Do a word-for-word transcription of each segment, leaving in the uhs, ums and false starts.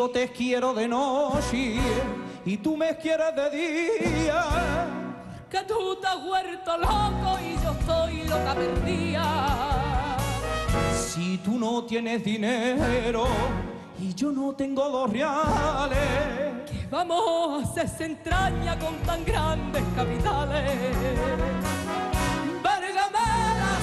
yo te quiero de noche y tú me quieres de día. Que tú te has vuelto loco y yo estoy loca perdida. Si tú no tienes dinero y yo no tengo dos reales, ¿qué vamos a hacer se entraña con tan grandes capitales? Válgame la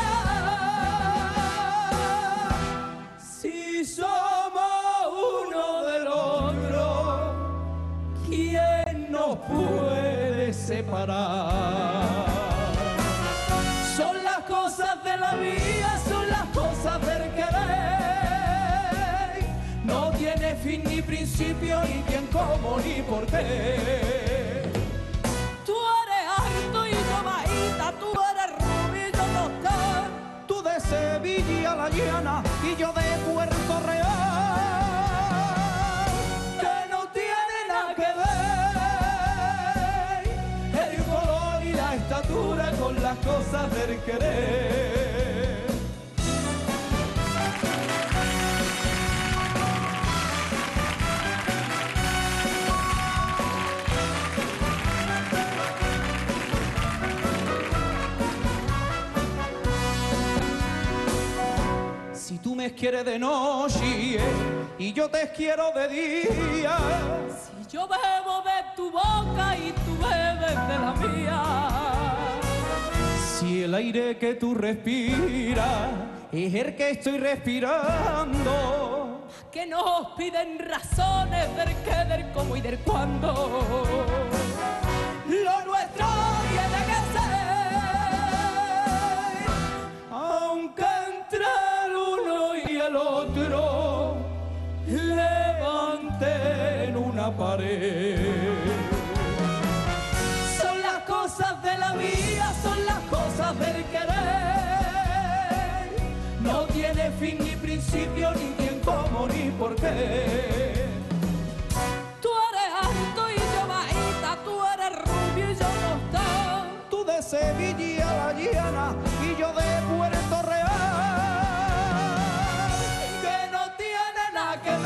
soledad. Si somos uno del otro, ¿quién nos puede separar? Son las cosas de la vida, son las cosas del querer. No tiene fin ni principio, ni quién, cómo, ni por qué. Tú eres alto y yo bajita, tú eres rubio y yo no sé. Tú de Sevilla a la llana y yo de Puerto Real. Que no tiene nada que ver El color y la estatura con las cosas del querer. Si tú me quieres de noche y yo te quiero de día. Si yo bebo de tu boca y tú bebes de la mía. Si el aire que tú respiras es el que estoy respirando. Que nos piden razones del qué, del cómo y del cuándo. Lo nuestro tiene que ser, Aunque entre el uno y el otro levanten una pared. son las cosas de la vida, son las cosas del querer. No tiene fin ni principio, ni quién, cómo, ni por qué. Tú eres alto y yo bajita, tú eres rubio y yo no estoy. Tú de Sevilla a la llana y yo de Puerto Real. Que no tiene nada que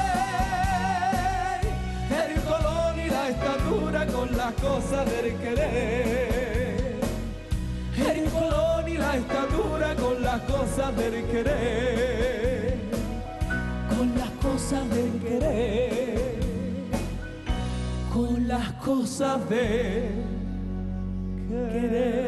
ver el color y la estatura con las cosas del querer. El color y la estatura con las cosas del querer. Con las cosas del querer. Con las cosas del querer.